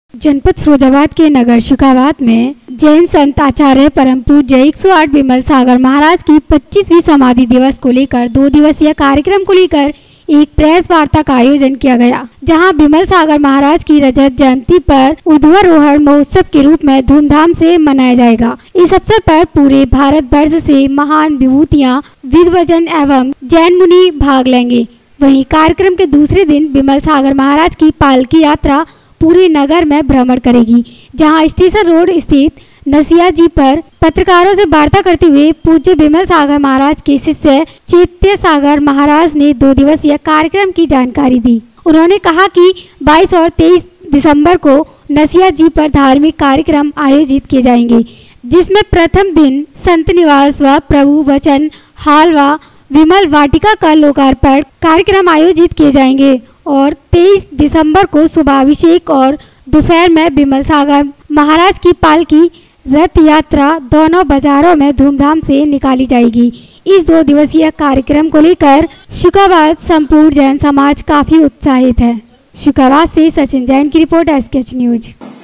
जनपद फिरोजाबाद के नगर शुकाबाद में जैन संत आचार्य परम पूज्य 108 विमल सागर महाराज की 25वीं समाधि दिवस को लेकर 2 दिवसीय कार्यक्रम को लेकर एक प्रेस वार्ता का आयोजन किया गया, जहां विमल सागर महाराज की रजत जयंती पर ध्वजारोहण महोत्सव के रूप में धूमधाम से मनाया जाएगा। इस अवसर पर पूरे भारत वर्ष से महान विभूतियां, विद्वजन एवं जैन मुनि भाग लेंगे। वहीं कार्यक्रम के दूसरे दिन विमल सागर महाराज की पालकी यात्रा पूरे नगर में भ्रमण करेगी, जहां स्टेशन रोड स्थित नसिया जी पर पत्रकारों से वार्ता करते हुए पूज्य विमल सागर महाराज के शिष्य चैत्य सागर महाराज ने 2 दिवसीय कार्यक्रम की जानकारी दी। उन्होंने कहा कि 22 और 23 दिसंबर को नसिया जी पर धार्मिक कार्यक्रम आयोजित किए जाएंगे, जिसमें प्रथम दिन संत निवास व प्रभु वचन हाल व विमल वाटिका का लोकार्पण कार्यक्रम आयोजित किए जाएंगे और 23 दिसंबर को सुबह अभिषेक और दोपहर में विमल सागर महाराज की पालकी रथ यात्रा दोनों बाजारों में धूमधाम से निकाली जाएगी। इस 2 दिवसीय कार्यक्रम को लेकर शुकाबाद संपूर्ण जैन समाज काफी उत्साहित है। शुकाबाद से सचिन जैन की रिपोर्ट, एसकेएच न्यूज।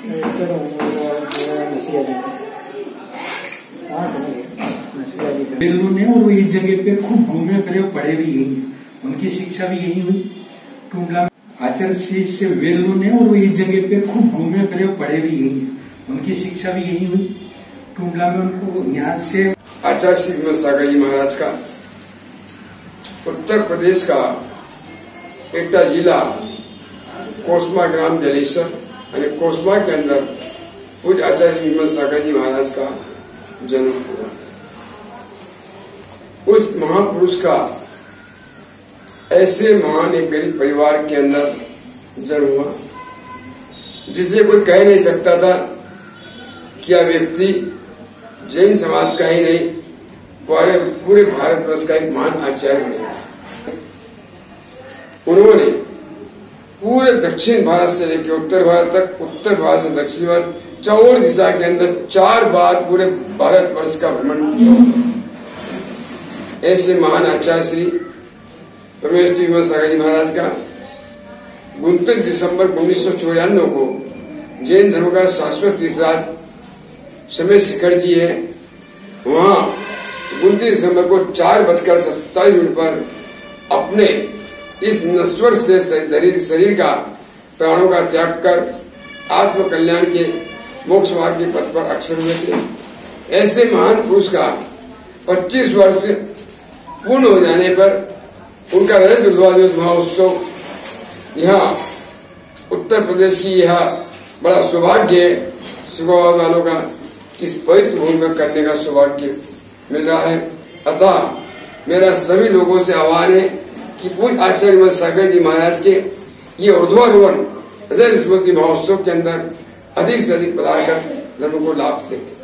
बेल्लू ने और वो इस जगह पे खूब घूमे फिरे, पढ़े भी यही, उनकी शिक्षा भी यही हुई। टूंडला आचार्य से वेल्लू ने और वो इस जगह पे खूब घूमे फिरे, पढ़े भी यही, उनकी शिक्षा भी यही हुई। टूंडला में उनको यहाँ से आचार्य श्री विमल सागर जी महाराज का उत्तर प्रदेश का एटा जिला कोस्मा ग्राम जलेश्वर यानी कोस्मा के अंदर पूज्य आचार्य श्री विमल सागर जी महाराज का जन्म हुआ। उस महापुरुष का ऐसे महान एक गरीब परिवार के अंदर जन्म हुआ, जिसे कोई कह नहीं सकता था कि यह व्यक्ति जैन समाज का ही नहीं पूरे भारतवर्ष का एक महान आचार्य बनेगा। उन्होंने पूरे दक्षिण भारत से लेकर उत्तर भारत तक, उत्तर भारत से दक्षिण भारत 4 दिशा के अंदर 4 बार पूरे भारतवर्ष का भ्रमण किया। ऐसे महान आचार्य श्री परमेश्वर विमल सागर जी महाराज का 29 दिसंबर 1994 को जैन धर्म का शाश्वत तीर्थराज समय शिखर जी है, वहां 29 दिसंबर को 4:27 पर अपने इस नश्वर से शरीर का प्राणों का त्याग कर आत्म कल्याण के मोक्ष मार्ग के पथ पर अक्षर हुए थे। ऐसे महान पुरुष का 25 वर्ष पूर्ण हो जाने पर उनका रजत महोत्सव यहाँ उत्तर प्रदेश की यह बड़ा सौभाग्य है शुकाबाद वालों का, इस पवित्र भूमि में करने का सौभाग्य मिल रहा है। अतः मेरा सभी लोगों से आह्वान है कि पूज्य आचार्य विमल सागर जी महाराज के ये ऊर्ध्वारोहण रजत स्मृति महोत्सव के अंदर अधिक से अधिक पधार कर धर्म को लाभ दें।